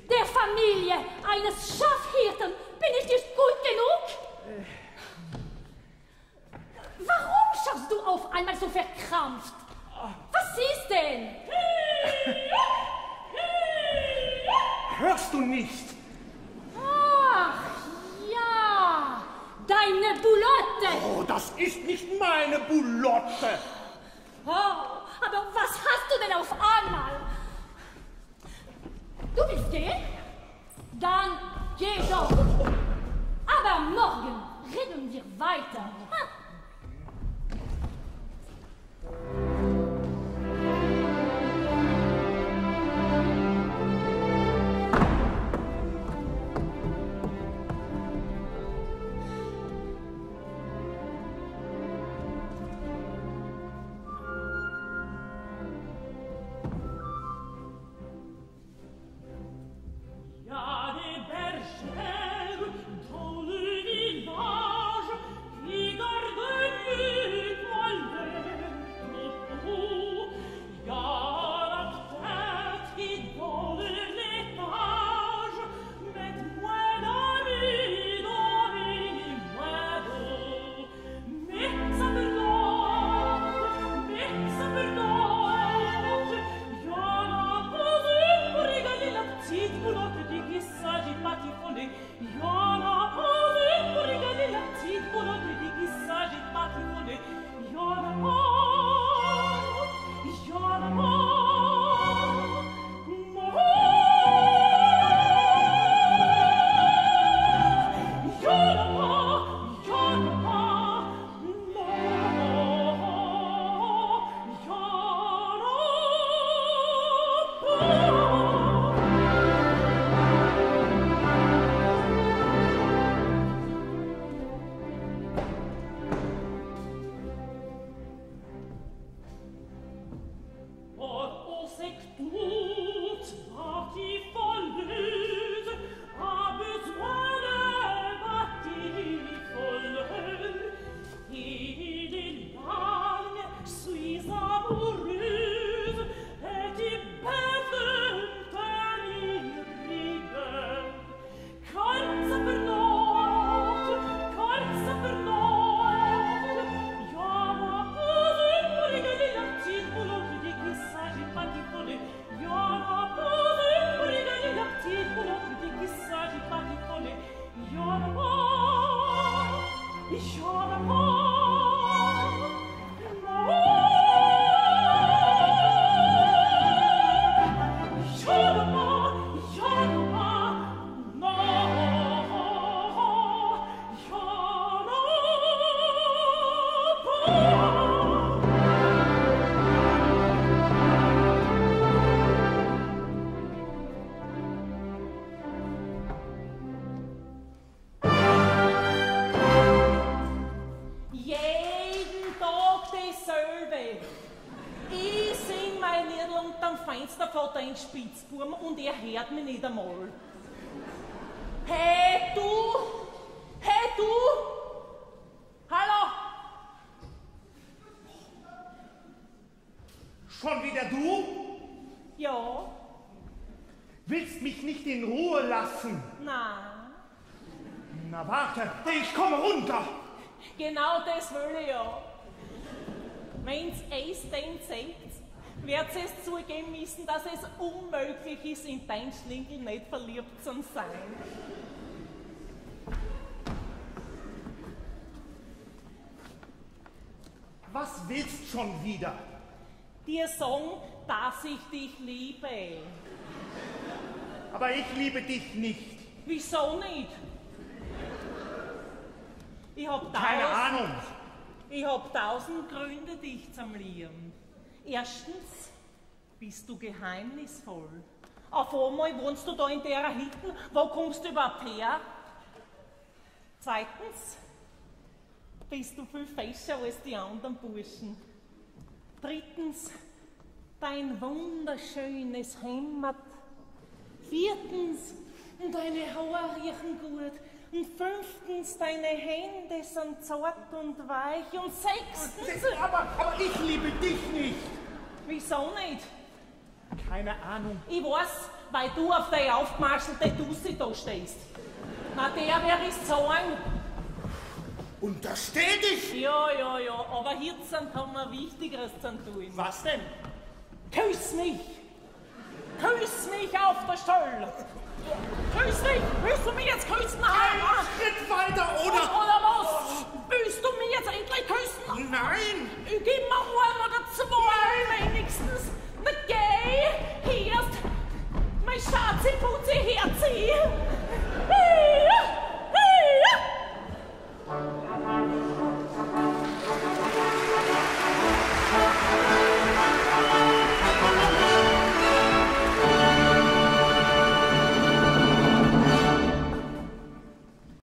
Der Familie eines Schafhirten bin ich nicht gut genug? Warum schaust du auf einmal so verkrampft? Was ist denn? Hörst du nicht? Ach, ja, deine Boulotte. Oh, das ist nicht meine Boulotte. Oh, aber was hast du denn auf einmal? Du willst gehen? Dann geh doch. Aber morgen reden wir weiter. Ha? Spitzbuben und er hört mich nicht einmal. Hey, du! Hey, du! Hallo! Schon wieder du? Ja. Willst mich nicht in Ruhe lassen? Na. Na warte, ich komme runter. Genau das will ich ja. Wenn's es denn sagt, wird es zugeben müssen, dass es unmöglich ist, in dein Schlingel nicht verliebt zu sein. Was willst schon wieder? Dir sagen, dass ich dich liebe. Aber ich liebe dich nicht. Wieso nicht? Ich hab keine Ahnung. Ich hab 1000 Gründe, dich zu lieben. Erstens bist du geheimnisvoll. Auf einmal wohnst du da in der Hütte. Wo kommst du überhaupt her? Zweitens bist du viel fescher als die anderen Burschen. Drittens, dein wunderschönes Hemd. Viertens, deine Haare riechen gut. Und fünftens, deine Hände sind zart und weich. Und sechstens... Aber ich liebe dich nicht. Wieso nicht? Keine Ahnung. Ich weiß, weil du auf der aufgemarschelte Dussi da stehst. Na, der wär ich sagen. Untersteh dich! Ja, aber jetzt haben wir Wichtigeres zu tun. Was denn? Küss mich! Küss mich auf der Stelle! Küss mich! Willst du mich jetzt küssen? Ein Schritt weiter, oder? Oder was? Willst du mich jetzt endlich küssen? Nein! Gib